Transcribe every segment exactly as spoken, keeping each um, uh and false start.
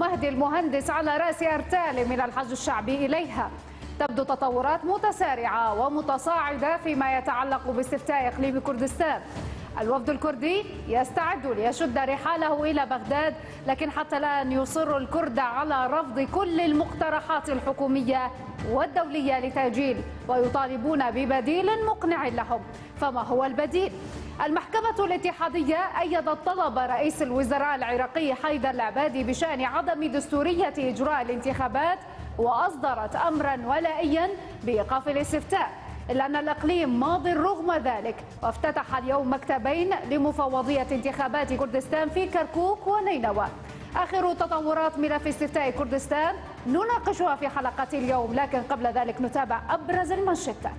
مهدي المهندس على رأس أرتال من الحج الشعبي إليها. تبدو تطورات متسارعة ومتصاعدة فيما يتعلق باستفتاء إقليم كردستان. الوفد الكردي يستعد ليشد رحاله إلى بغداد، لكن حتى الآن يصر الكرد على رفض كل المقترحات الحكومية والدولية لتأجيل، ويطالبون ببديل مقنع لهم. فما هو البديل؟ المحكمة الاتحادية أيدت طلب رئيس الوزراء العراقي حيدر العبادي بشأن عدم دستورية إجراء الانتخابات، وأصدرت أمرا ولائيا بإيقاف الاستفتاء، إلا أن الإقليم ماض رغم ذلك، وافتتح اليوم مكتبين لمفوضية انتخابات كردستان في كركوك ونينوى. آخر تطورات ملف استفتاء كردستان نناقشها في حلقة اليوم، لكن قبل ذلك نتابع أبرز المنشطات.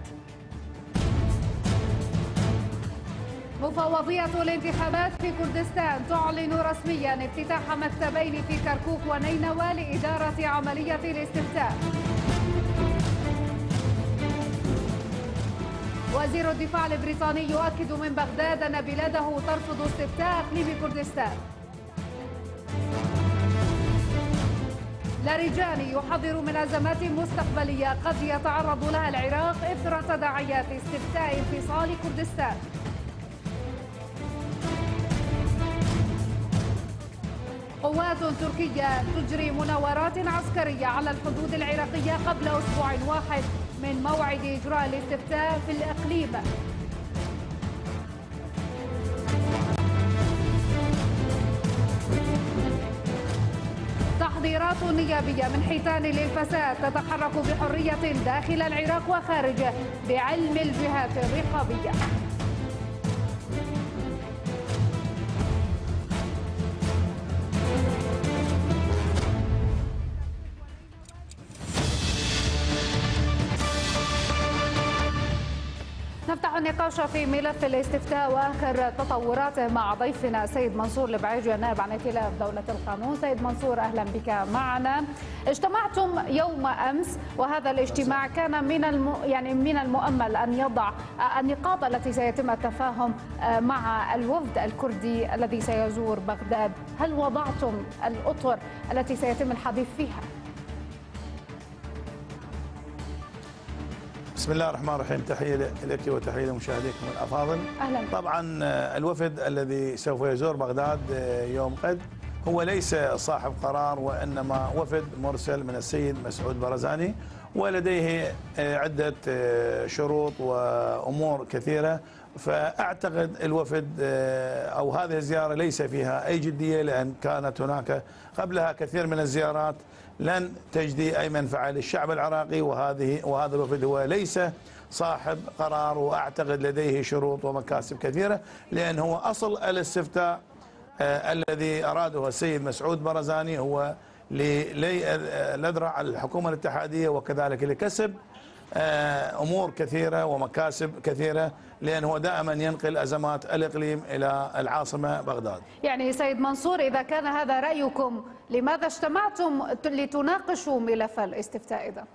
مفوضية الانتخابات في كردستان تعلن رسميا افتتاح مكتبين في كركوك ونينوى لإدارة عملية الاستفتاء. وزير الدفاع البريطاني يؤكد من بغداد أن بلاده ترفض استفتاء إقليم كردستان. لاريجاني يحذر من أزمات مستقبلية قد يتعرض لها العراق إثر تداعيات استفتاء انفصال كردستان. قوات تركية تجري مناورات عسكرية على الحدود العراقية قبل أسبوع واحد من موعد إجراء الاستفتاء في الإقليم. تحضيرات نيابية من حيتان للفساد تتحرك بحرية داخل العراق وخارجه بعلم الجهات الرقابية. نفتح النقاش في ملف الاستفتاء واخر تطوراته مع ضيفنا سيد منصور البعيجي النائب عن ائتلاف دولة القانون. سيد منصور اهلا بك معنا. اجتمعتم يوم امس وهذا الاجتماع كان من الم... يعني من المؤمل ان يضع النقاط التي سيتم التفاهم مع الوفد الكردي الذي سيزور بغداد. هل وضعتم الاطر التي سيتم الحديث فيها؟ بسم الله الرحمن الرحيم. تحية لك وتحية لمشاهديكم الأفاضل. أهلا. طبعا الوفد الذي سوف يزور بغداد يوم غد هو ليس صاحب قرار، وإنما وفد مرسل من السيد مسعود برزاني، ولديه عدة شروط وأمور كثيرة. فأعتقد الوفد أو هذه الزيارة ليس فيها أي جدية، لأن كانت هناك قبلها كثير من الزيارات لن تجدي أي منفعة للشعب العراقي، وهذه وهذا الوفد هو ليس صاحب قرار، وأعتقد لديه شروط ومكاسب كثيرة، لأن هو أصل الاستفتاء آه الذي أراده السيد مسعود برزاني هو ليذرع الحكومة الاتحادية، وكذلك لكسب آه أمور كثيرة ومكاسب كثيرة، لأنه دائما ينقل أزمات الإقليم إلى العاصمة بغداد. يعني سيد منصور، إذا كان هذا رأيكم لماذا اجتمعتم لتناقشوا ملف الاستفتاء إذا؟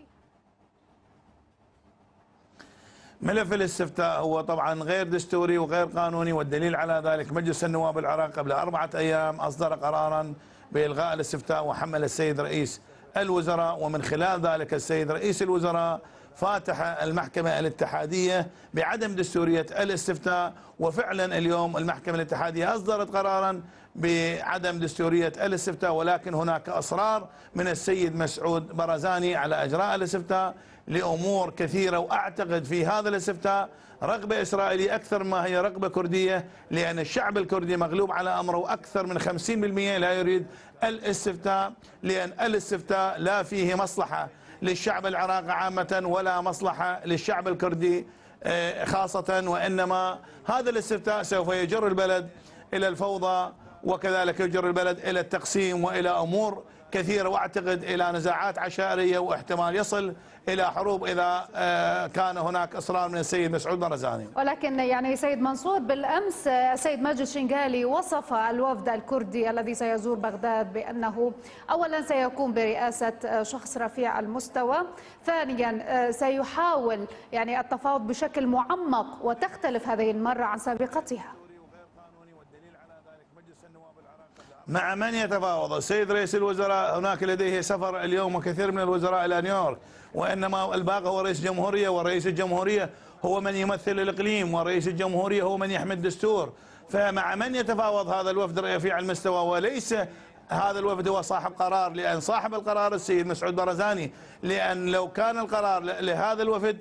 ملف الاستفتاء هو طبعا غير دستوري وغير قانوني، والدليل على ذلك مجلس النواب العراق قبل أربعة أيام أصدر قرارا بإلغاء الاستفتاء، وحمل السيد رئيس الوزراء، ومن خلال ذلك السيد رئيس الوزراء فاتح المحكمة الاتحادية بعدم دستورية الاستفتاء. وفعلا اليوم المحكمة الاتحادية أصدرت قرارا بعدم دستورية الاستفتاء، ولكن هناك أصرار من السيد مسعود برزاني على إجراء الاستفتاء لأمور كثيرة. وأعتقد في هذا الاستفتاء رغبة إسرائيلية أكثر ما هي رغبة كردية، لأن الشعب الكردي مغلوب على أمره، وأكثر من خمسين بالمئة لا يريد الاستفتاء، لأن الاستفتاء لا فيه مصلحة للشعب العراقي عامة ولا مصلحة للشعب الكردي خاصة، وإنما هذا الاستفتاء سوف يجر البلد إلى الفوضى، وكذلك يجر البلد إلى التقسيم وإلى أمور كثيرة، واعتقد إلى نزاعات عشائرية، واحتمال يصل إلى حروب إذا كان هناك إصرار من السيد مسعود برزاني. ولكن يعني سيد منصور، بالأمس السيد ماجد شنغالي وصف الوفد الكردي الذي سيزور بغداد بأنه أولا سيكون برئاسة شخص رفيع المستوى، ثانيا سيحاول يعني التفاوض بشكل معمق وتختلف هذه المرة عن سابقتها. مع من يتفاوض السيد رئيس الوزراء؟ هناك لديه سفر اليوم وكثير من الوزراء إلى نيويورك، وإنما الباقي هو رئيس جمهورية، ورئيس الجمهورية هو من يمثل الإقليم، ورئيس الجمهورية هو من يحمي الدستور. فمع من يتفاوض هذا الوفد الرفيع المستوى؟ وليس هذا الوفد هو صاحب قرار، لأن صاحب القرار السيد مسعود برزاني. لأن لو كان القرار لهذا الوفد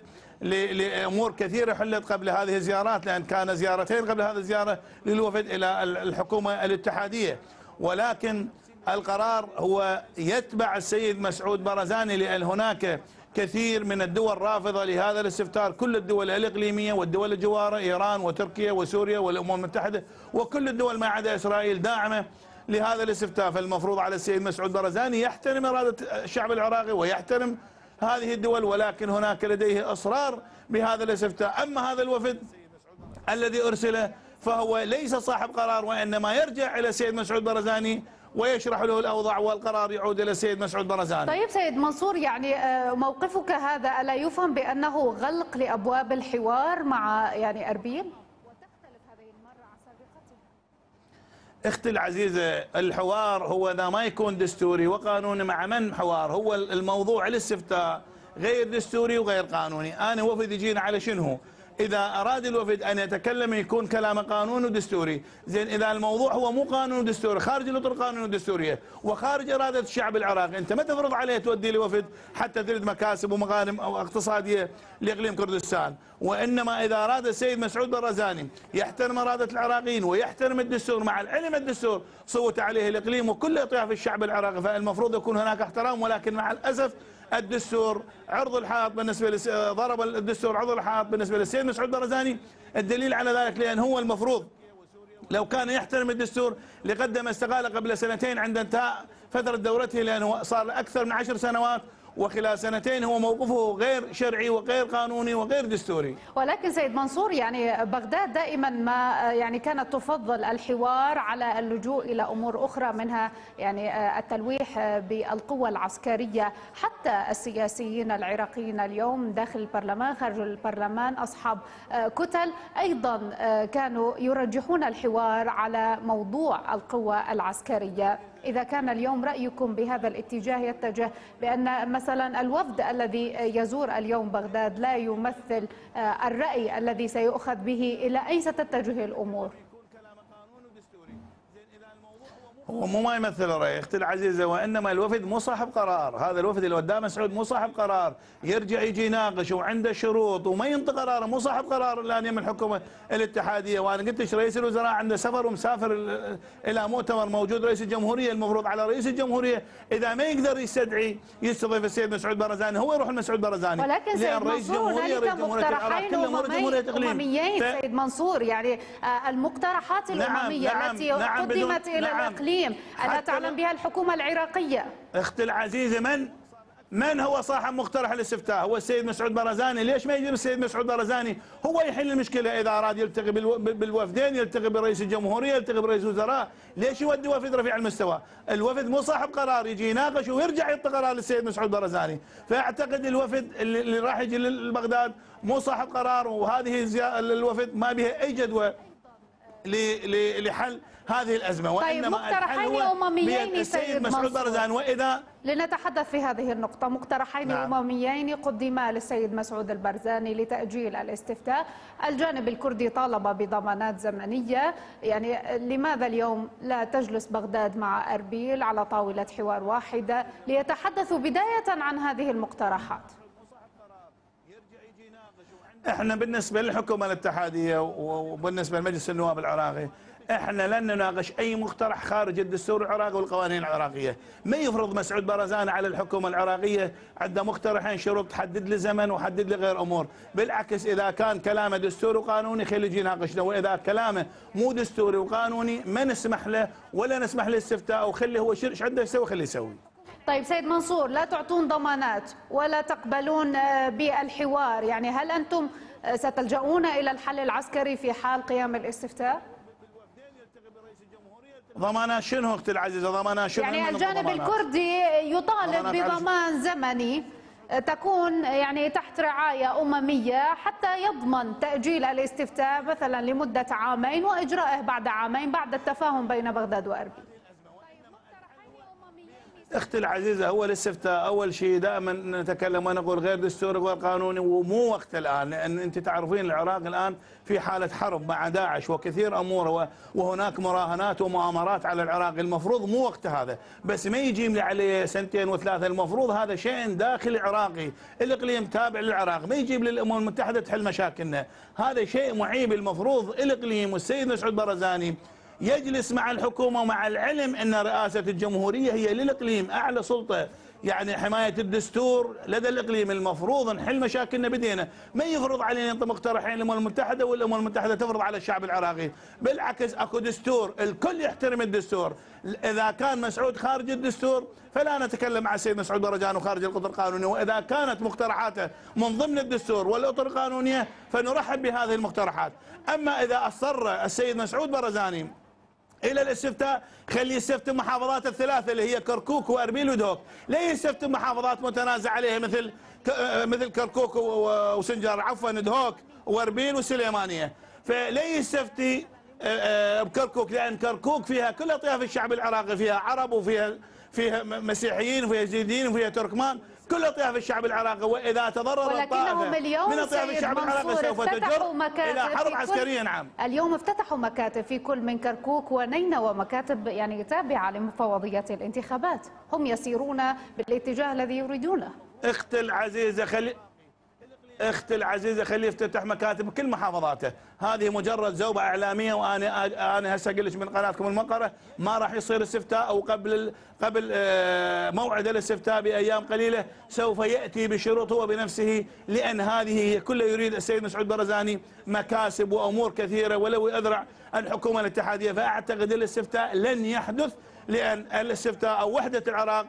لأمور كثيرة حلت قبل هذه الزيارات، لأن كان زيارتين قبل هذه الزيارة للوفد إلى الحكومة الاتحادية، ولكن القرار هو يتبع السيد مسعود برزاني، لأن هناك كثير من الدول رافضة لهذا الاستفتاء، كل الدول الإقليمية والدول الجوارة، إيران وتركيا وسوريا والأمم المتحدة وكل الدول ما عدا إسرائيل داعمة لهذا الاستفتاء. فالمفروض على السيد مسعود برزاني يحترم إرادة الشعب العراقي ويحترم هذه الدول، ولكن هناك لديه إصرار بهذا الاستفتاء. أما هذا الوفد الذي أرسل فهو ليس صاحب قرار، وإنما يرجع إلى السيد مسعود برزاني ويشرح له الأوضاع، والقرار يعود إلى السيد مسعود برزاني. طيب سيد منصور، يعني موقفك هذا ألا يفهم بأنه غلق لأبواب الحوار مع يعني أربيل؟ وتختلف هذه المرة عن سابقتها. اختي العزيزة، الحوار هو إذا ما يكون دستوري وقانوني مع من حوار؟ هو الموضوع الاستفتاء غير دستوري وغير قانوني. أنا وفد يجينا على شنو؟ إذا أراد الوفد أن يتكلم يكون كلامه قانوني ودستوري. زين، إذا الموضوع هو مو قانوني ودستوري، خارج الأطر القانونية والدستورية وخارج إرادة الشعب العراقي، أنت ما تفرض عليه تودي لوفد حتى تريد مكاسب ومغانم أو اقتصادية لإقليم كردستان. وإنما إذا أراد السيد مسعود برزاني يحترم إرادة العراقيين ويحترم الدستور، مع العلم الدستور صوت عليه الإقليم وكل أطياف الشعب العراقي، فالمفروض يكون هناك احترام. ولكن مع الأسف الدستور عرض الحائط بالنسبه لس... ضرب الدستور عرض الحائط بالنسبه للسيد مسعود برزاني. الدليل على ذلك لان هو المفروض لو كان يحترم الدستور لقدم استقاله قبل سنتين عند انتهاء فتره دورته، لانه صار اكثر من عشر سنوات وخلال سنتين هو موقفه غير شرعي وغير قانوني وغير دستوري. ولكن سيد منصور، يعني بغداد دائما ما يعني كانت تفضل الحوار على اللجوء إلى أمور أخرى، منها يعني التلويح بالقوة العسكرية. حتى السياسيين العراقيين اليوم داخل البرلمان خارج البرلمان أصحاب كتل أيضا كانوا يرجحون الحوار على موضوع القوة العسكرية. إذا كان اليوم رأيكم بهذا الاتجاه يتجه بأن مثلا الوفد الذي يزور اليوم بغداد لا يمثل الرأي الذي سيؤخذ به، إلى أين ستتجه الأمور؟ هو مو ما يمثل الرأي اختي العزيزة، وإنما الوفد مو صاحب قرار. هذا الوفد اللي قدام مسعود مو صاحب قرار، يرجع يجي يناقش وعنده شروط وما ينطق قراره، مو صاحب قرار الآن يم الحكومة الاتحادية. وأنا قلت لك رئيس الوزراء عنده سفر ومسافر إلى مؤتمر، موجود رئيس الجمهورية. المفروض على رئيس الجمهورية إذا ما يقدر يستدعي يستضيف السيد مسعود برزاني هو يروح المسعود برزاني. ولكن سيد منصور هنالك مقترحين أمميين سيد منصور، يعني المقترحات الأممية نعم التي نعم قدمت إلى نعم الإقليم ألا تعلم بها الحكومة العراقية؟ اختي العزيزة، من من هو صاحب مقترح الاستفتاء؟ هو السيد مسعود برزاني. ليش ما يجي السيد مسعود برزاني هو يحل المشكلة؟ إذا أراد يلتقي بالوفدين، يلتقي برئيس الجمهورية، يلتقي برئيس الوزراء، ليش يودي وفد رفيع المستوى؟ الوفد مو صاحب قرار، يجي يناقش ويرجع يعطي قرار للسيد مسعود برزاني. فأعتقد الوفد اللي راح يجي لبغداد مو صاحب قرار، وهذه الوفد ما بها أي جدوى لحل هذه الأزمة. طيب، مقترحين أمميين سيد مسعود برزاني. وإذا لنتحدث في هذه النقطة، مقترحين نعم. أمميين قدما للسيد مسعود البرزاني لتأجيل الاستفتاء. الجانب الكردي طالب بضمانات زمنية، يعني لماذا اليوم لا تجلس بغداد مع أربيل على طاولة حوار واحدة ليتحدثوا بداية عن هذه المقترحات؟ احنا بالنسبة للحكومة الاتحادية وبالنسبة لمجلس النواب العراقي، احنا لن نناقش اي مقترح خارج الدستور العراقي والقوانين العراقيه. ما يفرض مسعود برزاني على الحكومه العراقيه عنده مقترحين شروط تحدد لي زمن وحدد لي غير امور. بالعكس، اذا كان كلامه دستوري وقانوني خليه يجي يناقشنا، واذا كلامه مو دستوري وقانوني ما نسمح له ولا نسمح له استفتاء، وخليه هو ايش عنده يسوي خليه يسوي. طيب سيد منصور، لا تعطون ضمانات ولا تقبلون بالحوار، يعني هل انتم ستلجؤون الى الحل العسكري في حال قيام الاستفتاء؟ ضمانات شنو اختي العزيزه؟ ضمانات شنو؟ يعني الجانب الكردي يطالب بضمان زمني تكون يعني تحت رعاية أممية حتى يضمن تأجيل الاستفتاء مثلا لمدة عامين وإجراءه بعد عامين بعد التفاهم بين بغداد وأربيل. اختي العزيزه، هو الاستفتاء اول شيء دائما نتكلم ونقول غير دستوري وغير قانوني، ومو وقت الان، لان انت تعرفين العراق الان في حاله حرب مع داعش وكثير امور، وهناك مراهنات ومؤامرات على العراق. المفروض مو وقت هذا، بس ما يجي لي عليه سنتين وثلاثه. المفروض هذا شيء داخلي عراقي، الاقليم تابع للعراق، ما يجيب للامم المتحده تحل مشاكلنا. هذا شيء معيب. المفروض الاقليم والسيد مسعود برزاني يجلس مع الحكومة ومع العلم أن رئاسة الجمهورية هي للإقليم أعلى سلطة، يعني حماية الدستور لدى الإقليم. المفروض نحل مشاكلنا بدينا، ما يفرض علينا أنت مقترحين الأمم المتحدة والأمم المتحدة تفرض على الشعب العراقي. بالعكس أكو دستور، الكل يحترم الدستور. إذا كان مسعود خارج الدستور فلا نتكلم مع السيد مسعود برزاني وخارج الإطار القانوني، وإذا كانت مقترحاته من ضمن الدستور والإطار القانونية فنرحب بهذه المقترحات. أما إذا أصر السيد مسعود برزاني الى الاستفتاء، خلي يستفتي المحافظات الثلاثه اللي هي كركوك واربيل ودهوك، لا يستفتي محافظات متنازع عليها مثل مثل كركوك وسنجار، عفوا دهوك واربيل وسليمانيه. فلا يستفتي بكركوك، لان كركوك فيها كل اطياف الشعب العراقي، فيها عرب وفيها فيها مسيحيين وفيها يزيديين وفيها تركمان، كل اطياف الشعب العراقي. واذا تضرر الطائفه من اطياف الشعب العراقي سوف تجر الى حرب عسكريه. نعم، اليوم افتتحوا مكاتب في كل من كركوك ونينوى، ومكاتب يعني تابعه لمفوضيه الانتخابات، هم يسيرون بالاتجاه الذي يريدونه. اختي العزيزه خلي اختي العزيزه خليه يفتتح مكاتب بكل محافظاته، هذه مجرد زوبه اعلاميه. وانا انا هسه اقول لك من قناتكم المنقره ما راح يصير استفتاء، او قبل قبل موعد الاستفتاء بايام قليله سوف ياتي بشروط هو بنفسه، لان هذه كلها يريد السيد مسعود برزاني مكاسب وامور كثيره ولو اذرع الحكومه الاتحاديه. فاعتقد الاستفتاء لن يحدث، لان الاستفتاء او وحده العراق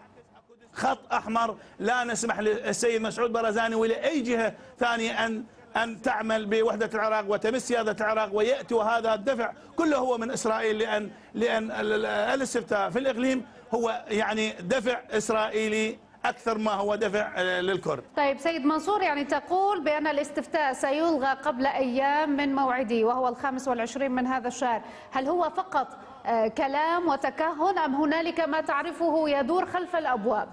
خط احمر، لا نسمح للسيد مسعود برزاني ولا اي جهه ثانيه ان ان تعمل بوحده العراق وتمس سياده العراق وياتي. وهذا الدفع كله هو من اسرائيل، لان لان الاستفتاء في الاقليم هو يعني دفع اسرائيلي اكثر ما هو دفع للكرد. طيب سيد منصور، يعني تقول بان الاستفتاء سيلغى قبل ايام من موعده وهو الخامس والعشرين من هذا الشهر، هل هو فقط كلام وتكهن ام هنالك ما تعرفه يدور خلف الابواب؟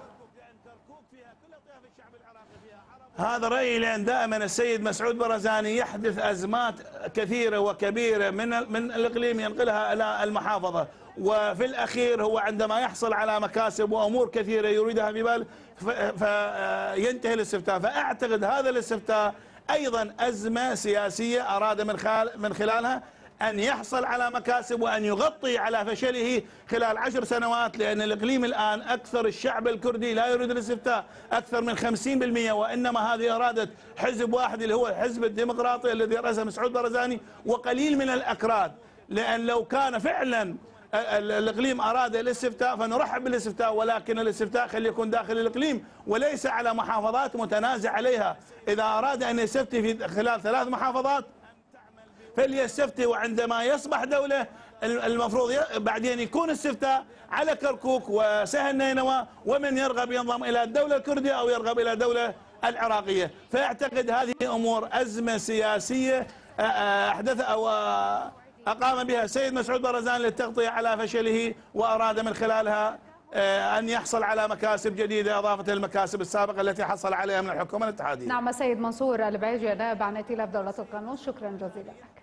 هذا رأيي، لأن دائما السيد مسعود برزاني يحدث أزمات كثيرة وكبيرة من من الإقليم ينقلها إلى المحافظة، وفي الأخير هو عندما يحصل على مكاسب وأمور كثيرة يريدها في بال فينتهي الاستفتاء. فأعتقد هذا الاستفتاء أيضا أزمة سياسية أراد من خلال من خلالها أن يحصل على مكاسب وأن يغطي على فشله خلال عشر سنوات، لأن الإقليم الآن أكثر الشعب الكردي لا يريد الاستفتاء، أكثر من خمسين بالمئة، وإنما هذه إرادة حزب واحد اللي هو الحزب الديمقراطي الذي رأسه مسعود برزاني وقليل من الأكراد. لأن لو كان فعلا الإقليم أراد الاستفتاء فنرحب بالاستفتاء، ولكن الاستفتاء خلي يكون داخل الإقليم وليس على محافظات متنازع عليها. إذا أراد أن يستفتي في خلال ثلاث محافظات فليستفتي، وعندما يصبح دولة المفروض بعدين يكون استفتاء على كركوك وسهل نينوى، ومن يرغب ينضم إلى الدولة الكردية أو يرغب إلى الدولة العراقية. فأعتقد هذه أمور أزمة سياسية أحدث أو أقام بها السيد مسعود برزاني للتغطية على فشله، وأراد من خلالها أن يحصل على مكاسب جديدة إضافة للمكاسب السابقة التي حصل عليها من الحكومة الاتحادية. نعم سيد منصور البعيجي، نائب عن ائتلاف دولة القانون، شكرا جزيلا لك.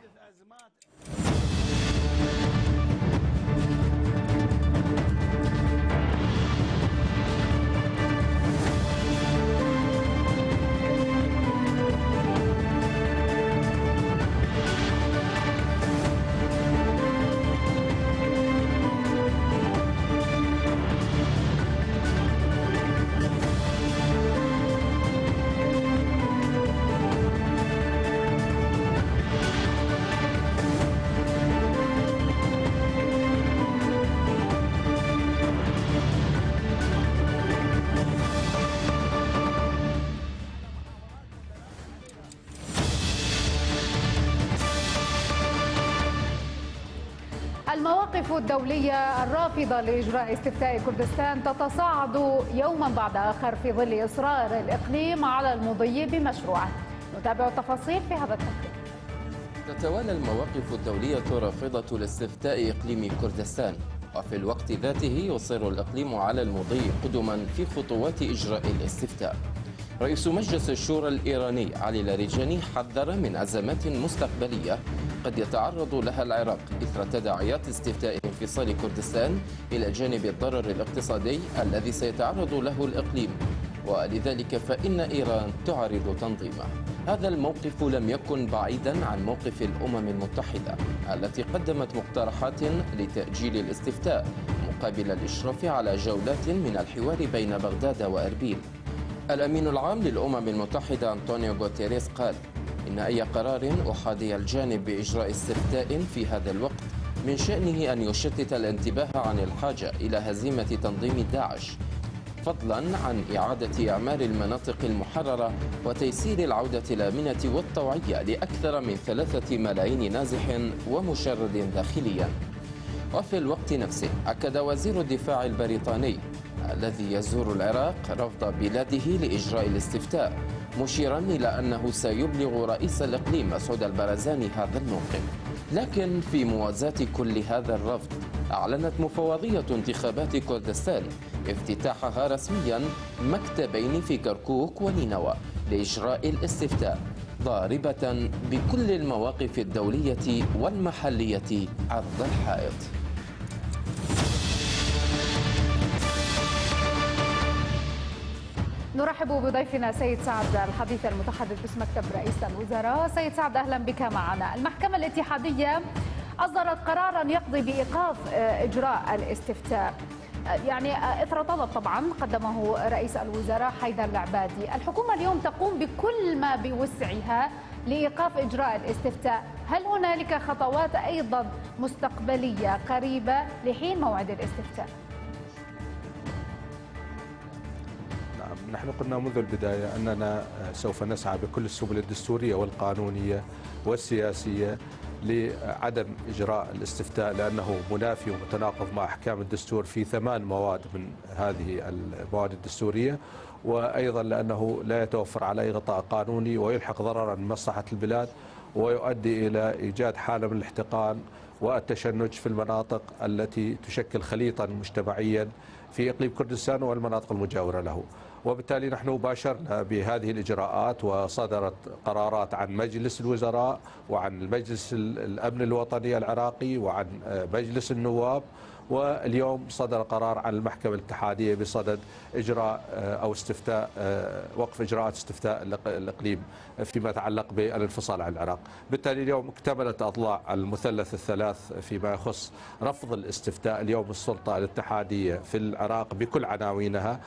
المواقف الدولية الرافضة لإجراء استفتاء كردستان تتصاعد يوما بعد آخر في ظل إصرار الإقليم على المضي بمشروعه. نتابع التفاصيل في هذا التقرير. تتوالى المواقف الدولية الرافضة لاستفتاء إقليم كردستان، وفي الوقت ذاته يصر الإقليم على المضي قدما في خطوات إجراء الاستفتاء. رئيس مجلس الشورى الإيراني علي لاريجاني حذر من أزمات مستقبلية قد يتعرض لها العراق إثر تداعيات استفتاء انفصال كردستان إلى جانب الضرر الاقتصادي الذي سيتعرض له الإقليم، ولذلك فإن إيران تعارض تنظيمه. هذا الموقف لم يكن بعيدا عن موقف الأمم المتحدة التي قدمت مقترحات لتأجيل الاستفتاء مقابل الإشراف على جولات من الحوار بين بغداد وأربيل. الأمين العام للأمم المتحدة أنطونيو غوتيريس قال إن أي قرار أحادي الجانب بإجراء استفتاء في هذا الوقت من شأنه أن يشتت الانتباه عن الحاجة إلى هزيمة تنظيم داعش، فضلا عن إعادة إعمار المناطق المحررة وتيسير العودة الآمنة والطوعية لأكثر من ثلاثة ملايين نازح ومشرد داخليا. وفي الوقت نفسه أكد وزير الدفاع البريطاني الذي يزور العراق رفض بلاده لإجراء الاستفتاء، مشيرا إلى أنه سيبلغ رئيس الإقليم مسعود البرزاني هذا الموقف. لكن في موازاة كل هذا الرفض أعلنت مفوضية انتخابات كردستان افتتاحها رسميا مكتبين في كركوك ونينوى لإجراء الاستفتاء، ضاربة بكل المواقف الدولية والمحلية عرض الحائط. نرحب بضيفنا سيد سعد الحديث المتحدث باسم مكتب رئيس الوزراء. سيد سعد أهلا بك معنا. المحكمة الاتحادية أصدرت قرارا يقضي بإيقاف إجراء الاستفتاء، يعني إثر طلب طبعا قدمه رئيس الوزراء حيدر العبادي. الحكومة اليوم تقوم بكل ما بوسعها لإيقاف إجراء الاستفتاء، هل هنالك خطوات أيضا مستقبلية قريبة لحين موعد الاستفتاء؟ نحن قلنا منذ البداية أننا سوف نسعى بكل السبل الدستورية والقانونية والسياسية لعدم إجراء الاستفتاء، لأنه منافي ومتناقض مع أحكام الدستور في ثمان مواد من هذه المواد الدستورية، وأيضا لأنه لا يتوفر عليه غطاء قانوني ويلحق ضررا بمصلحة البلاد ويؤدي إلى إيجاد حالة من الاحتقان والتشنج في المناطق التي تشكل خليطا مجتمعيا في إقليم كردستان والمناطق المجاورة له. وبالتالي نحن باشرنا بهذه الإجراءات وصدرت قرارات عن مجلس الوزراء وعن المجلس الأمن الوطني العراقي وعن مجلس النواب، واليوم صدر قرار عن المحكمة الاتحادية بصدد إجراء أو استفتاء وقف إجراءات استفتاء الإقليم فيما يتعلق بالانفصال عن العراق. بالتالي اليوم اكتملت أضلاع المثلث الثلاث فيما يخص رفض الاستفتاء. اليوم السلطة الاتحادية في العراق بكل عناوينها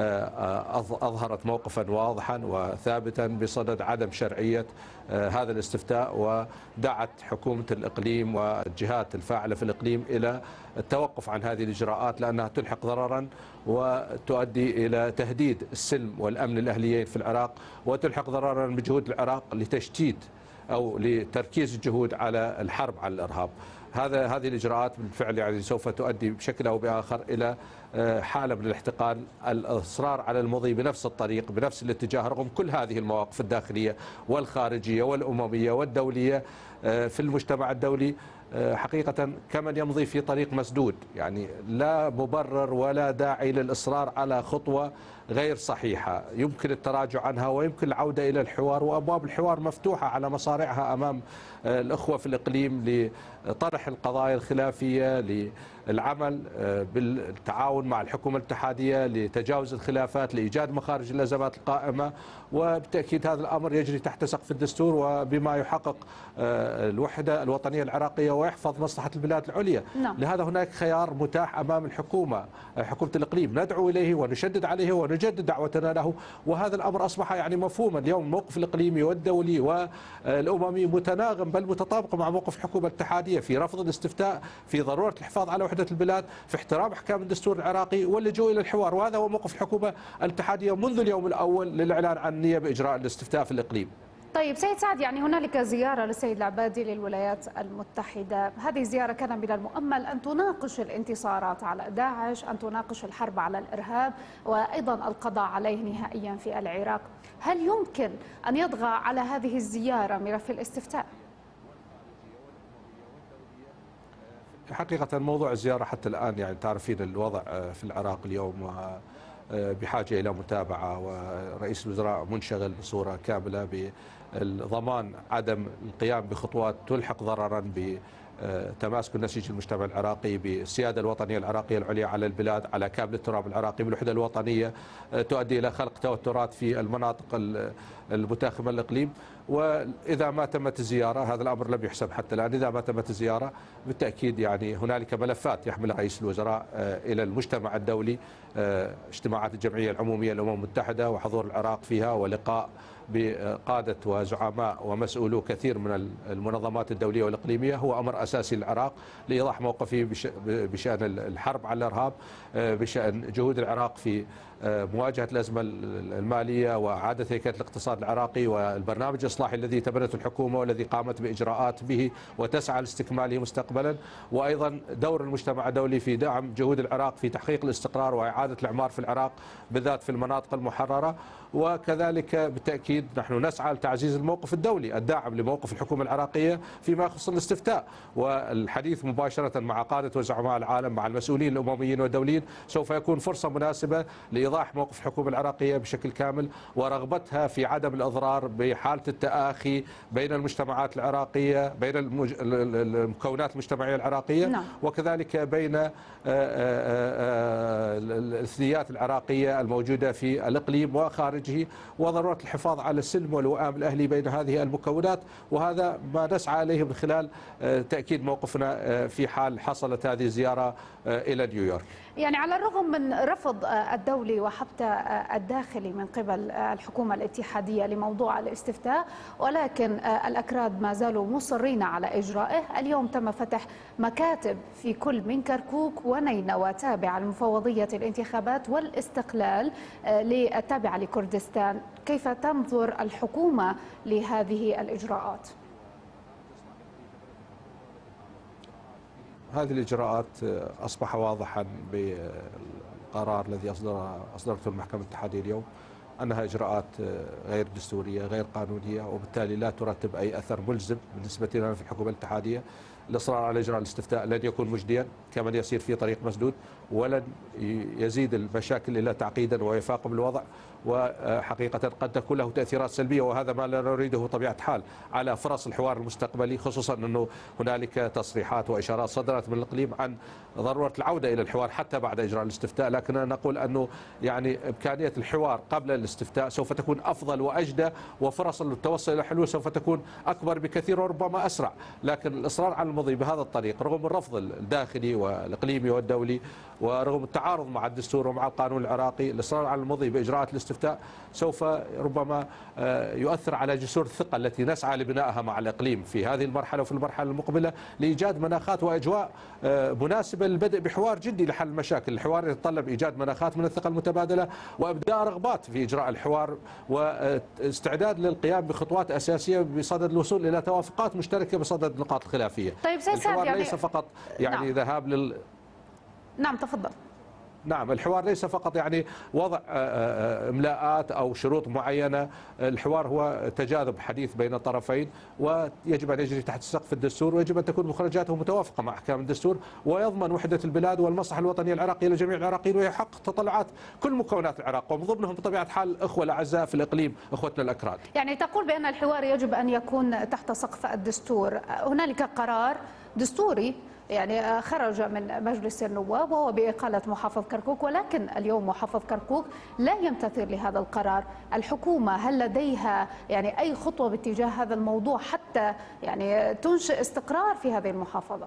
أظهرت موقفا واضحا وثابتا بصدد عدم شرعية هذا الاستفتاء، ودعت حكومة الإقليم والجهات الفاعلة في الإقليم إلى التوقف عن هذه الإجراءات، لأنها تلحق ضررا وتؤدي إلى تهديد السلم والأمن الأهليين في العراق، وتلحق ضررا بجهود العراق لتشتيت أو لتركيز الجهود على الحرب على الإرهاب. هذا هذه الإجراءات بالفعل يعني سوف تؤدي بشكل أو بآخر إلى حالة من الاحتقان، الإصرار على المضي بنفس الطريق بنفس الاتجاه رغم كل هذه المواقف الداخلية والخارجية والأممية والدولية في المجتمع الدولي. حقيقة كمن يمضي في طريق مسدود، يعني لا مبرر ولا داعي للإصرار على خطوة غير صحيحة يمكن التراجع عنها ويمكن العودة إلى الحوار، وأبواب الحوار مفتوحة على مصارعها أمام الأخوة في الإقليم لطرح القضايا الخلافية، للعمل بالتعاون مع الحكومة الاتحادية لتجاوز الخلافات، لإيجاد مخارج الأزمات القائمة. وبالتأكيد هذا الأمر يجري تحت سقف الدستور وبما يحقق الوحدة الوطنية العراقية ويحفظ مصلحة البلاد العليا. نعم. لهذا هناك خيار متاح أمام الحكومة، حكومة الإقليم، ندعو إليه ونشدد عليه ونجدد دعوتنا له، وهذا الأمر أصبح يعني مفهوما اليوم. الموقف الإقليمي والدولي والأممي متناغم بل متطابق مع موقف الحكومة الاتحادية في رفض الاستفتاء، في ضرورة الحفاظ على وحدة البلاد، في احترام أحكام الدستور العراقي واللجوء إلى الحوار. وهذا هو موقف الحكومة الاتحادية منذ اليوم الأول للإعلان عن النية بإجراء الاستفتاء في الإقليم. طيب سيد سعد، يعني هنالك زيارة للسيد العبادي للولايات المتحدة، هذه الزيارة كان من المؤمل أن تناقش الانتصارات على داعش، أن تناقش الحرب على الإرهاب وأيضا القضاء عليه نهائيا في العراق. هل يمكن أن يطغى على هذه الزيارة ملف الاستفتاء؟ حقيقة موضوع الزيارة حتى الآن يعني تعرفين الوضع في العراق اليوم بحاجة إلى متابعة، ورئيس الوزراء منشغل بصورة كاملة بضمان عدم القيام بخطوات تلحق ضررا ب تماسك النسيج المجتمع العراقي، بالسيادة الوطنية العراقية العليا على البلاد، على كامل التراب العراقي، بالوحدة الوطنية، تؤدي إلى خلق توترات في المناطق المتاخمة للإقليم. وإذا ما تمت الزيارة، هذا الأمر لم يحسب حتى الآن، إذا ما تمت الزيارة بالتأكيد يعني هنالك ملفات يحملها رئيس الوزراء إلى المجتمع الدولي، اجتماعات الجمعية العمومية للأمم المتحدة وحضور العراق فيها، ولقاء بقادة وزعماء ومسؤولو كثير من المنظمات الدولية والإقليمية هو أمر أساسي للعراق لإيضاح موقفه بشأن الحرب على الإرهاب، بشأن جهود العراق في مواجهة الأزمة المالية وإعادة هيكلة الاقتصاد العراقي، والبرنامج الإصلاحي الذي تبنته الحكومة والذي قامت بإجراءات به وتسعى لاستكماله مستقبلا، وأيضا دور المجتمع الدولي في دعم جهود العراق في تحقيق الاستقرار وإعادة الإعمار في العراق بالذات في المناطق المحررة. وكذلك بالتأكيد نحن نسعى لتعزيز الموقف الدولي الداعم لموقف الحكومة العراقية فيما يخص الاستفتاء، والحديث مباشرة مع قادة وزعماء العالم مع المسؤولين الأمميين والدوليين سوف يكون فرصة مناسبة لإيضاح موقف الحكومة العراقية بشكل كامل ورغبتها في عدم الإضرار بحالة التآخي بين المجتمعات العراقية، بين المج... المكونات المجتمعية العراقية، نعم. وكذلك بين الإثنيات العراقية الموجودة في الإقليم وخارجه، وضرورة الحفاظ على السلم والوئام الأهلي بين هذه المكونات، وهذا ما نسعى إليه من خلال تأكيد موقفنا في حال حصلت هذه الزيارة إلى نيويورك. يعني على الرغم من رفض الدولي وحتى الداخلي من قبل الحكومة الاتحادية لموضوع الاستفتاء، ولكن الأكراد ما زالوا مصرين على إجرائه. اليوم تم فتح مكاتب في كل من كركوك ونينوى تابعة لمفوضية الانتخابات والاستقلال التابعة لكردستان. كيف تنظر الحكومة لهذه الإجراءات؟ هذه الإجراءات أصبح واضحا بالقرار الذي أصدر أصدرته المحكمة الاتحادية اليوم أنها إجراءات غير دستورية غير قانونية، وبالتالي لا ترتب أي أثر ملزم بالنسبة لنا في الحكومة الاتحادية. الإصرار على إجراء الاستفتاء لن يكون مجديا، كمن يسير في طريق مسدود، ولن يزيد المشاكل إلا تعقيدا ويفاقم الوضع، وحقيقة قد تكون له تأثيرات سلبية، وهذا ما لا نريده بطبيعة الحال على فرص الحوار المستقبلي، خصوصا أنه هنالك تصريحات وإشارات صدرت من الإقليم عن ضرورة العودة إلى الحوار حتى بعد إجراء الاستفتاء. لكن نقول أنه يعني إمكانية الحوار قبل الاستفتاء سوف تكون أفضل وأجدى، وفرص التوصل إلى حلول سوف تكون أكبر بكثير وربما أسرع. لكن الإصرار على المضي بهذا الطريق رغم الرفض الداخلي والإقليمي والدولي ورغم التعارض مع الدستور ومع القانون العراقي، الإصرار على المضي بإجراءات الاستفتاء سوف ربما يؤثر على جسور الثقة التي نسعى لبنائها مع الإقليم في هذه المرحلة وفي المرحلة المقبلة، لإيجاد مناخات وأجواء مناسبة للبدء بحوار جدي لحل المشاكل. الحوار يتطلب إيجاد مناخات من الثقة المتبادلة وإبداء رغبات في إجراء الحوار واستعداد للقيام بخطوات أساسية بصدد الوصول إلى توافقات مشتركة بصدد النقاط الخلافية. طيب سيد سعد، الحوار يعني ليس فقط يعني نعم. ذهاب لل نعم تفضل. نعم، الحوار ليس فقط يعني وضع املاءات او شروط معينه، الحوار هو تجاذب حديث بين الطرفين، ويجب ان يجري تحت سقف الدستور، ويجب ان تكون مخرجاته متوافقه مع احكام الدستور، ويضمن وحده البلاد والمصلحه الوطنيه العراقيه لجميع العراقيين، ويحقق تطلعات كل مكونات العراق، ومن ضمنهم بطبيعه الحال الاخوه الاعزاء في الاقليم، اخوتنا الاكراد. يعني تقول بان الحوار يجب ان يكون تحت سقف الدستور. هنالك قرار دستوري يعني خرج من مجلس النواب وهو بإقالة محافظ كركوك، ولكن اليوم محافظ كركوك لا يمتثل لهذا القرار. الحكومة هل لديها يعني أي خطوة باتجاه هذا الموضوع حتى يعني تنشئ استقرار في هذه المحافظة؟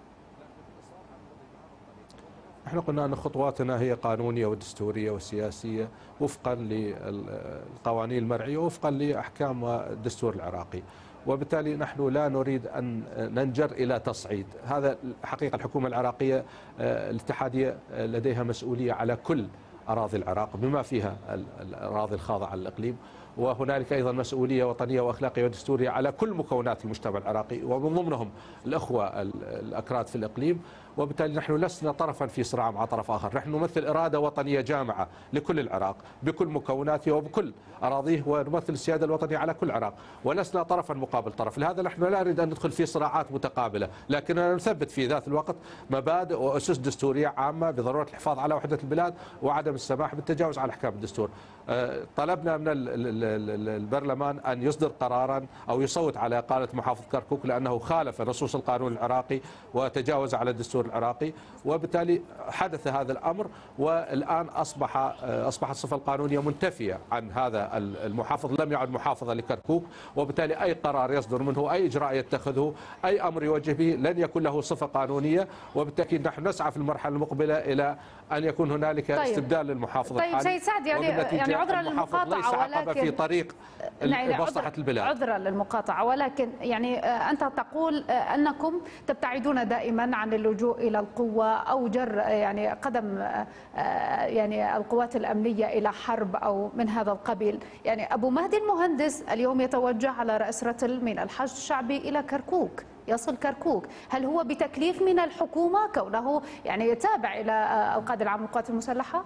احنا قلنا أن خطواتنا هي قانونية ودستورية وسياسية وفقا للقوانين المرعية ووفقا لأحكام الدستور العراقي، وبالتالي نحن لا نريد أن ننجر إلى تصعيد. هذا حقيقة الحكومة العراقية الاتحادية لديها مسؤولية على كل أراضي العراق بما فيها الأراضي الخاضعة للإقليم، وهنالك أيضا مسؤولية وطنية وأخلاقية ودستورية على كل مكونات المجتمع العراقي ومن ضمنهم الأخوة الأكراد في الإقليم. وبالتالي نحن لسنا طرفا في صراع مع طرف آخر، نحن نمثل إرادة وطنية جامعة لكل العراق بكل مكوناته وبكل أراضيه، ونمثل السيادة الوطنية على كل العراق ولسنا طرفا مقابل طرف. لهذا نحن لا نريد أن ندخل في صراعات متقابلة، لكننا نثبت في ذات الوقت مبادئ وأسس دستورية عامة بضرورة الحفاظ على وحدة البلاد وعدم السماح بالتجاوز على أحكام الدستور. طلبنا من البرلمان أن يصدر قرارا أو يصوت على إقالة محافظ كركوك لأنه خالف نصوص القانون العراقي وتجاوز على الدستور العراقي، وبالتالي حدث هذا الأمر. والآن أصبح أصبحت الصفة القانونية منتفية عن هذا المحافظ، لم يعد محافظا لكركوك، وبالتالي أي قرار يصدر منه، أي إجراء يتخذه، أي أمر يوجه به لن يكون له صفة قانونية. وبالتالي نحن نسعى في المرحلة المقبلة إلى أن يكون هنالك طيب. استبدال للمحافظ طيب الحالي. سيد سعد، يعني يعني عذرا للمقاطعة ولكن في طريق مصلحة البلاد. عذرا للمقاطعة ولكن يعني أنت تقول أنكم تبتعدون دائما عن اللجوء إلى القوة أو جر يعني قدم يعني القوات الأمنية إلى حرب أو من هذا القبيل. يعني أبو مهدي المهندس اليوم يتوجه على رأس رتل من الحشد الشعبي إلى كركوك، يصل كركوك، هل هو بتكليف من الحكومة كونه يعني يتابع إلى القائد العام للقوات المسلحة؟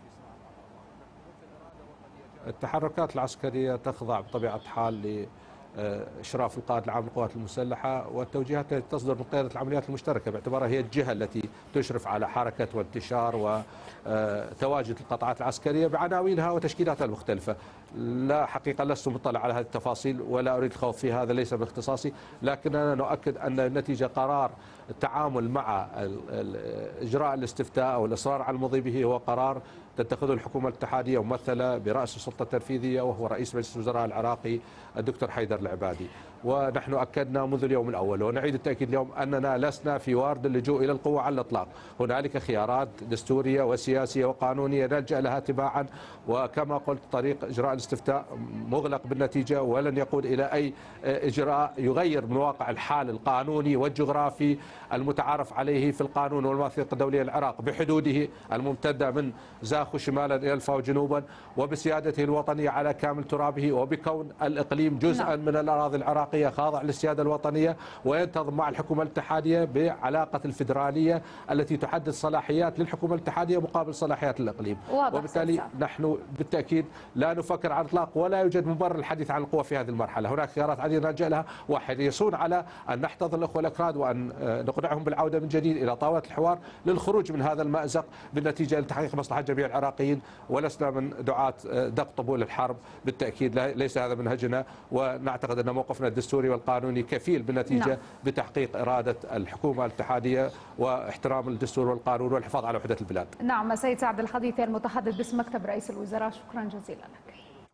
التحركات العسكرية تخضع بطبيعة الحال لإشراف القائد العام للقوات المسلحة والتوجيهات التي تصدر من قيادة العمليات المشتركة باعتبارها هي الجهة التي تشرف على حركة وانتشار وتواجد القطاعات العسكرية بعناوينها وتشكيلاتها المختلفة. لا حقيقة لست مطلع على هذه التفاصيل ولا أريد الخوض في هذا، ليس باختصاصي، لكننا نؤكد أن النتيجة قرار التعامل مع إجراء الاستفتاء أو الإصرار على المضي به هو قرار تتخذه الحكومة الاتحادية ممثلة برأس السلطة التنفيذية وهو رئيس مجلس الوزراء العراقي الدكتور حيدر العبادي. ونحن أكدنا منذ اليوم الأول ونعيد التأكيد اليوم أننا لسنا في وارد اللجوء إلى القوة على الإطلاق. هنالك خيارات دستورية وسياسية وقانونية نلجأ لها تباعا، وكما قلت طريق إجراء الاستفتاء مغلق بالنتيجة ولن يقود إلى أي إجراء يغير من واقع الحال القانوني والجغرافي المتعارف عليه في القانون والمواثيق الدولية. العراق بحدوده الممتدة من زاخو شمالا إلى الفاو جنوبا وبسيادته الوطنية على كامل ترابه وبكون الإقليم جزءا من الأراضي العراقية خاضع للسيادة الوطنية وينتظم مع الحكومة الاتحادية بعلاقة الفيدرالية التي تحدد صلاحيات للحكومة الاتحادية مقابل صلاحيات الإقليم. وبالتالي نحن بالتأكيد لا نفكر على الإطلاق ولا يوجد مبرر الحديث عن القوة في هذه المرحلة. هناك خيارات عديدة نلجأ لها وحريصون على أن نحتضن الأخوة الأكراد وأن نقنعهم بالعودة من جديد إلى طاولة الحوار للخروج من هذا المأزق بالنتيجة لتحقيق مصلحة جميع العراقيين، ولسنا من دعاة دق طبول الحرب بالتأكيد، ليس هذا منهجنا، ونعتقد أن موقفنا الدستوري والقانوني كفيل بالنتيجة نعم. بتحقيق إرادة الحكومة الاتحادية واحترام الدستور والقانون والحفاظ على وحدة البلاد. نعم سيد سعد الحديثي المتحدث باسم مكتب رئيس الوزراء، شكرا جزيلا لك.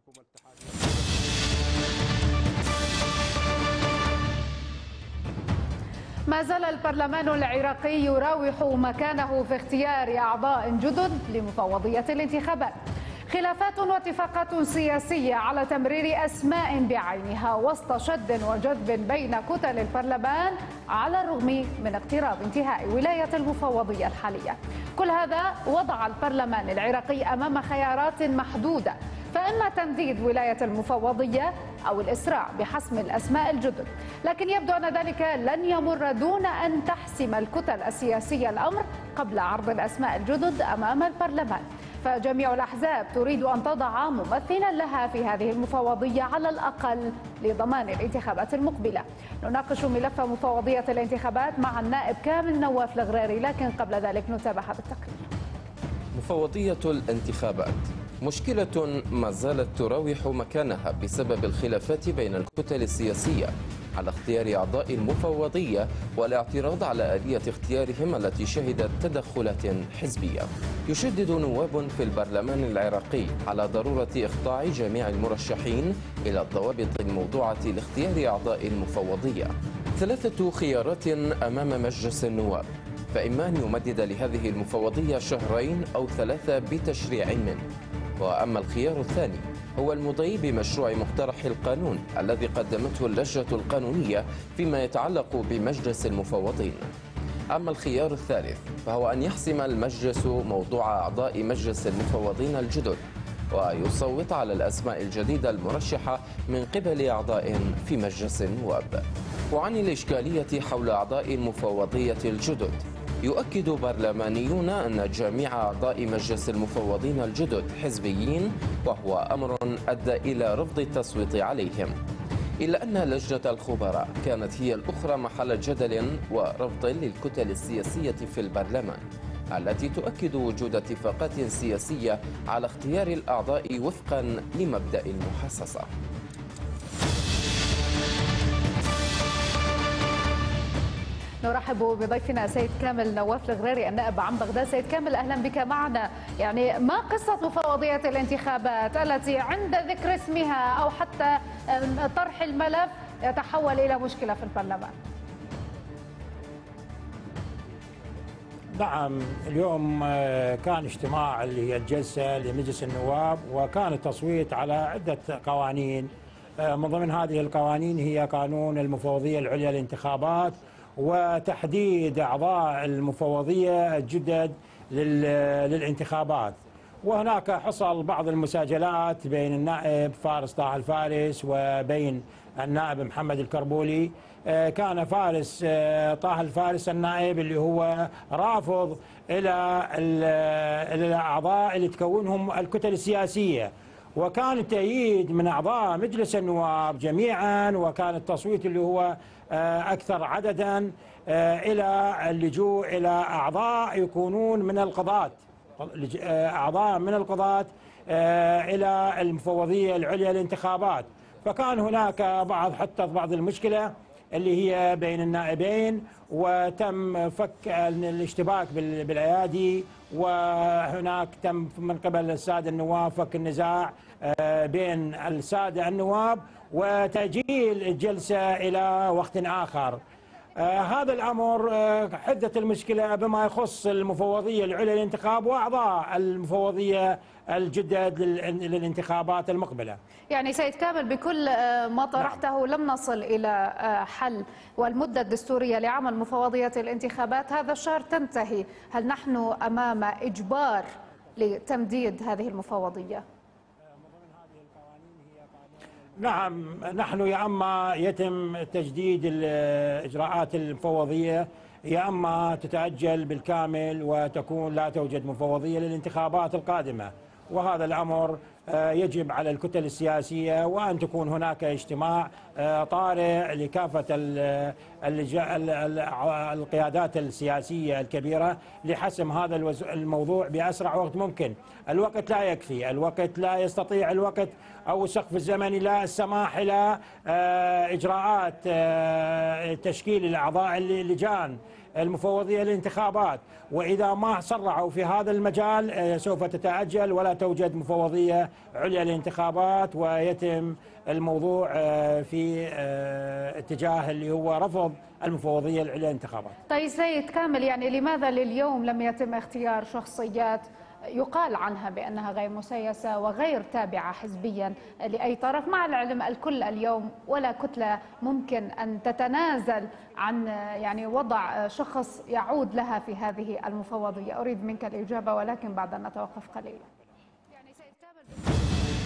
ما زال البرلمان العراقي يراوح مكانه في اختيار أعضاء جدد لمفوضية الانتخابات. خلافات واتفاقات سياسية على تمرير أسماء بعينها وسط شد وجذب بين كتل البرلمان على الرغم من اقتراب انتهاء ولاية المفوضية الحالية. كل هذا وضع البرلمان العراقي أمام خيارات محدودة، فإما تمديد ولاية المفوضية أو الإسراع بحسم الأسماء الجدد، لكن يبدو أن ذلك لن يمر دون أن تحسم الكتل السياسية الأمر قبل عرض الأسماء الجدد أمام البرلمان. فجميع الأحزاب تريد أن تضع ممثلا لها في هذه المفوضية على الأقل لضمان الانتخابات المقبلة. نناقش ملف مفوضية الانتخابات مع النائب كامل نواف الغراري، لكن قبل ذلك نتابع هذا التقرير. مفوضية الانتخابات مشكلة ما زالت تراوح مكانها بسبب الخلافات بين الكتل السياسية على اختيار أعضاء المفوضية والاعتراض على آلية اختيارهم التي شهدت تدخلات حزبية. يشدد نواب في البرلمان العراقي على ضرورة إخضاع جميع المرشحين إلى الضوابط الموضوعة لاختيار أعضاء المفوضية. ثلاثة خيارات أمام مجلس النواب، فإما أن يمدد لهذه المفوضية شهرين أو ثلاثة بتشريع منه، وأما الخيار الثاني هو المضي بمشروع مقترح القانون الذي قدمته اللجنة القانونية فيما يتعلق بمجلس المفوضين. أما الخيار الثالث فهو أن يحسم المجلس موضوع أعضاء مجلس المفوضين الجدد ويصوت على الأسماء الجديدة المرشحة من قبل أعضاء في مجلس النواب. وعن الإشكالية حول أعضاء المفوضية الجدد، يؤكد برلمانيون أن جميع أعضاء مجلس المفوضين الجدد حزبيين، وهو أمر أدى إلى رفض التصويت عليهم، إلا أن لجنة الخبراء كانت هي الأخرى محل جدل ورفض للكتل السياسية في البرلمان، التي تؤكد وجود اتفاقات سياسية على اختيار الأعضاء وفقا لمبدأ المحاصصة. نرحب بضيفنا سيد كامل نواف الغراري النائب عن بغداد. سيد كامل، أهلا بك معنا. يعني ما قصة مفوضية الانتخابات التي عند ذكر اسمها أو حتى طرح الملف يتحول إلى مشكلة في البرلمان؟ نعم، اليوم كان اجتماع اللي هي الجلسة لمجلس النواب، وكان التصويت على عدة قوانين. من ضمن هذه القوانين هي قانون المفوضية العليا للانتخابات، وتحديد أعضاء المفوضية الجدد للانتخابات. وهناك حصل بعض المساجلات بين النائب فارس طه الفارس وبين النائب محمد الكربولي. كان فارس طه الفارس النائب اللي هو رافض إلى الأعضاء اللي تكونهم الكتل السياسية، وكان التأييد من أعضاء مجلس النواب جميعا، وكان التصويت اللي هو أكثر عددا إلى اللجوء إلى أعضاء يكونون من القضاة، أعضاء من القضاة إلى المفوضية العليا للانتخابات. فكان هناك بعض حتى بعض المشكلة اللي هي بين النائبين، وتم فك الاشتباك بالأيادي، وهناك تم من قبل السادة النواب فك النزاع بين السادة النواب وتأجيل الجلسة إلى وقت آخر. آه هذا الأمر آه حدث المشكلة بما يخص المفوضية العليا للانتخاب وأعضاء المفوضية الجدد للانتخابات المقبلة. يعني سيد كامل، بكل ما طرحته لم نصل إلى حل، والمدة الدستورية لعمل مفوضية الانتخابات هذا الشهر تنتهي. هل نحن أمام إجبار لتمديد هذه المفوضية؟ نعم، نحن يا أما يتم تجديد الإجراءات المفوضية، يا أما تتأجل بالكامل وتكون لا توجد مفوضية للانتخابات القادمة. وهذا الأمر يجب على الكتل السياسية وأن تكون هناك اجتماع طارئ لكافة القيادات السياسية الكبيرة لحسم هذا الموضوع بأسرع وقت ممكن. الوقت لا يكفي، الوقت لا يستطيع، الوقت أو السقف الزمني لا السماح إلى إجراءات تشكيل الأعضاء اللجان المفوضية للانتخابات. وإذا ما صرعوا في هذا المجال سوف تتأجل ولا توجد مفوضية عليا للانتخابات، ويتم الموضوع في اتجاه اللي هو رفض المفوضية العليا للانتخابات. طيب سيد كامل، يعني لماذا لليوم لم يتم اختيار شخصيات يقال عنها بأنها غير مسيسة وغير تابعة حزبيا لأي طرف، مع العلم الكل اليوم ولا كتلة ممكن أن تتنازل عن يعني وضع شخص يعود لها في هذه المفوضية؟ أريد منك الإجابة ولكن بعد أن نتوقف قليلا. يعني سيد كامل،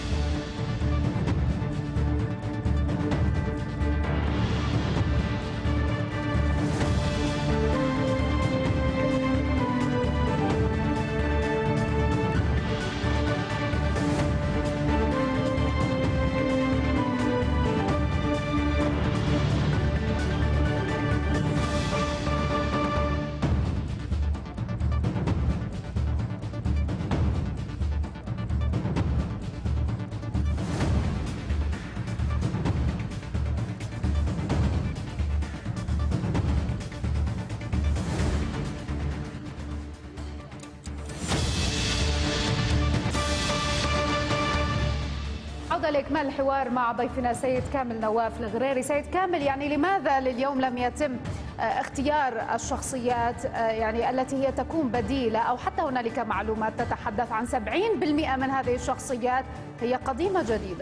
لإكمال الحوار مع ضيفنا سيد كامل نواف الغراري. سيد كامل، يعني لماذا لليوم لم يتم اختيار الشخصيات يعني التي هي تكون بديلة، أو حتى هنالك معلومات تتحدث عن سبعين بالمئة من هذه الشخصيات هي قديمة جديدة؟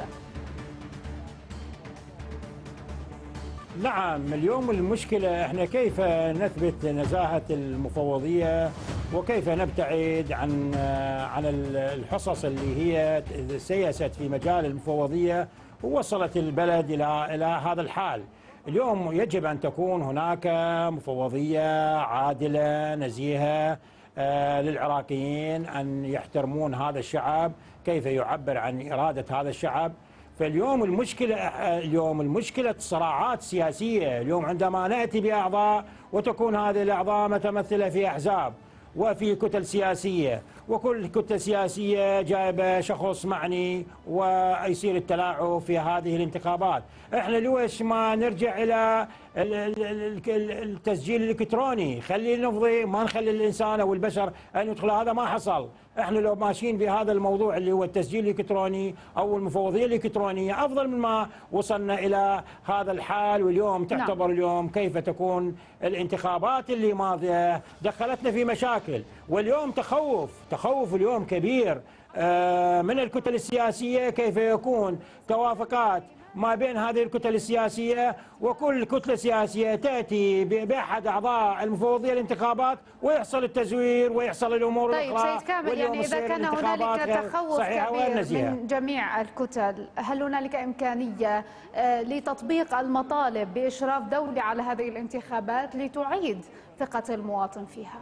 نعم، اليوم المشكلة احنا كيف نثبت نزاهة المفوضية وكيف نبتعد عن عن الحصص اللي هي سيست في مجال المفوضية ووصلت البلد إلى إلى هذا الحال. اليوم يجب أن تكون هناك مفوضية عادلة نزيهة للعراقيين، أن يحترمون هذا الشعب كيف يعبر عن إرادة هذا الشعب. فاليوم المشكلة اليوم المشكلة صراعات سياسية. اليوم عندما نأتي بأعضاء وتكون هذه الأعضاء متمثلة في أحزاب وفي كتل سياسية، وكل كتلة سياسية جايبة شخص معني ويصير التلاعب في هذه الانتخابات. احنا ليش ما نرجع إلى التسجيل الإلكتروني؟ خلي نفضي، ما نخلي الإنسان أو البشر أن يدخل. هذا ما حصل. احنا لو ماشيين بهذا الموضوع اللي هو التسجيل الإلكتروني أو المفوضية الإلكترونية أفضل مما وصلنا إلى هذا الحال. واليوم تعتبر اليوم كيف تكون الانتخابات اللي ماضية دخلتنا في مشاكل، واليوم تخوف تخوف اليوم كبير من الكتل السياسية، كيف يكون توافقات ما بين هذه الكتل السياسية، وكل كتلة سياسية تأتي بأحد أعضاء المفوضية الانتخابات ويحصل التزوير ويحصل الأمور طيب الأخرى. سيد كامل، يعني إذا كان هنالك تخوف كبير من جميع الكتل، هل هنالك إمكانية لتطبيق المطالب بإشراف دولي على هذه الانتخابات لتعيد ثقة المواطن فيها؟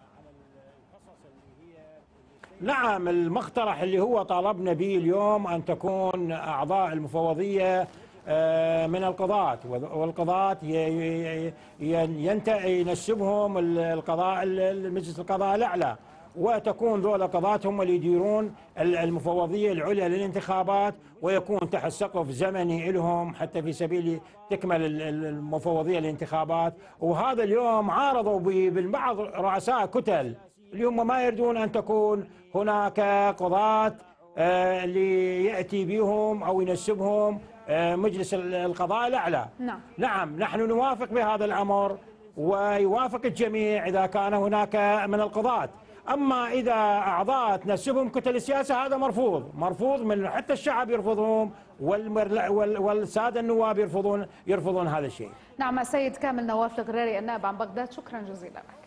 نعم، المقترح اللي هو طالبنا به اليوم أن تكون أعضاء المفوضية من القضاة، والقضاة ينسبهم القضاء مجلس القضاء الأعلى، وتكون ذول القضاة هم اللي يديرون المفوضية العليا للانتخابات، ويكون تحت سقف زمني لهم حتى في سبيل تكمل المفوضية للانتخابات. وهذا اليوم عارضوا بالبعض رؤساء كتل اليوم ما يريدون أن تكون هناك قضاة اللي يأتي بهم أو ينسبهم مجلس القضاء الأعلى. نعم. نعم، نحن نوافق بهذا الأمر ويوافق الجميع إذا كان هناك من القضاة. أما إذا أعضاء تنسبهم كتل السياسة هذا مرفوض مرفوض من حتى الشعب يرفضهم، والسادة النواب يرفضون يرفضون هذا الشيء. نعم. السيد كامل نواف الغريري النائب عن بغداد، شكرا جزيلا لك.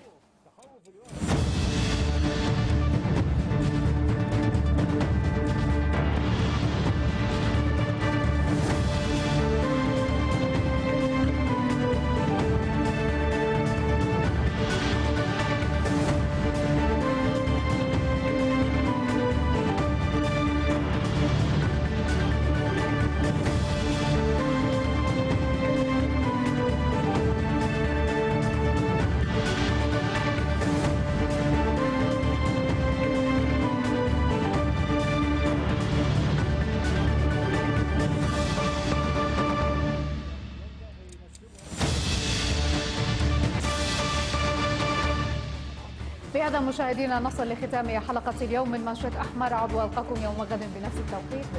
بهذا مشاهدينا نصل لختام حلقة اليوم من منشط أحمر. عضو ألقاكم يوم غد بنفس التوقيت.